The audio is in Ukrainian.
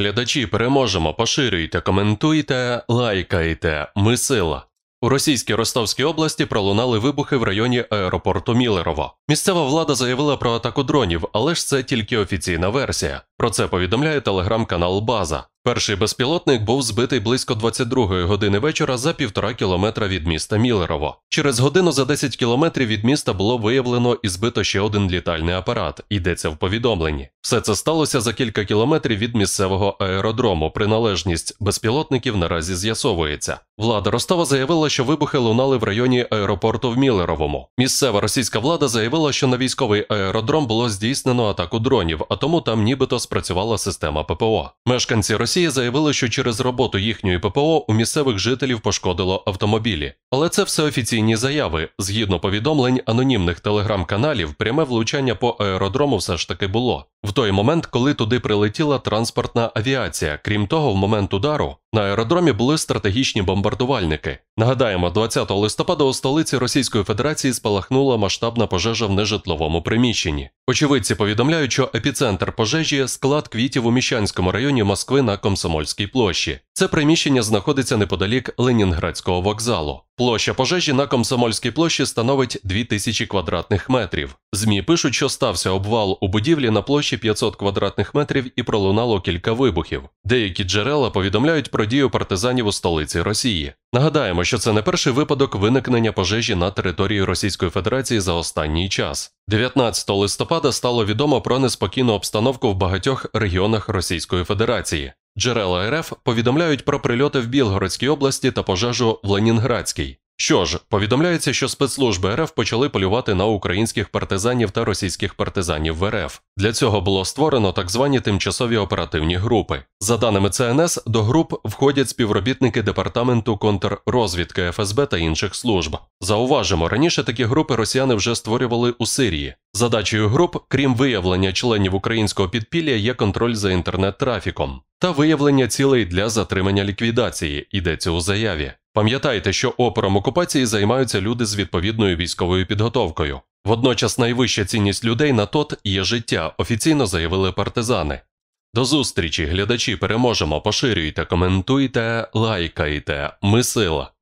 глядачі, переможемо! Поширюйте, коментуйте, лайкайте. Ми сила. У російській Ростовській області пролунали вибухи в районі аеропорту Міллерово. Місцева влада заявила про атаку дронів, але ж це тільки офіційна версія. Про це повідомляє телеграм-канал «База». Перший безпілотник був збитий близько 22-ї години вечора за 1,5 кілометра від міста Міллерово. Через годину за 10 кілометрів від міста було виявлено і збито ще один літальний апарат, йдеться в повідомленні. Все це сталося за кілька кілометрів від місцевого аеродрому. Приналежність безпілотників наразі з'ясовується. Влада Ростова заявила, що вибухи лунали в районі аеропорту в Міллеровому. Місцева російська влада заявила, що на військовий аеродром було здійснено атаку дронів, а тому там нібито спрацювала система ППО. Мешканці Росії заявили, що через роботу їхньої ППО у місцевих жителів пошкодило автомобілі. Але це все офіційні заяви. Згідно повідомлень анонімних телеграм-каналів, пряме влучання по аеродрому все ж таки було. В той момент, коли туди прилетіла транспортна авіація. Крім того, в момент удару на аеродромі були стратегічні бомбардувальники. Нагадаємо, 20 листопада у столиці Російської Федерації спалахнула масштабна пожежа в нежитловому приміщенні. Очевидці повідомляють, що епіцентр пожежі – склад квітів у Міщанському районі Москви на Комсомольській площі. Це приміщення знаходиться неподалік Ленінградського вокзалу. Площа пожежі на Комсомольській площі становить 2000 квадратних метрів. ЗМІ пишуть, що стався обвал у будівлі на площі 500 квадратних метрів і пролунало кілька вибухів. Деякі джерела повідомляють про дію партизанів у столиці Росії. Нагадаємо, що це не перший випадок виникнення пожежі на території Російської Федерації за останній час. 19 листопада стало відомо про неспокійну обстановку в багатьох регіонах Російської Федерації. Джерела РФ повідомляють про прильоти в Білгородській області та пожежу в Ленінградській. Що ж, повідомляється, що спецслужби РФ почали полювати на українських партизанів та російських партизанів в РФ. Для цього було створено так звані тимчасові оперативні групи. За даними ЦНС, до груп входять співробітники Департаменту контррозвідки ФСБ та інших служб. Зауважимо, раніше такі групи росіяни вже створювали у Сирії. Задачею груп, крім виявлення членів українського підпілля, є контроль за інтернет-трафіком та виявлення цілей для затримання ліквідації, йдеться у заяві. Пам'ятайте, що опором окупації займаються люди з відповідною військовою підготовкою. Водночас найвища цінність людей на ТОТ є життя, офіційно заявили партизани. До зустрічі, глядачі, переможемо, поширюйте, коментуйте, лайкайте. Ми сила.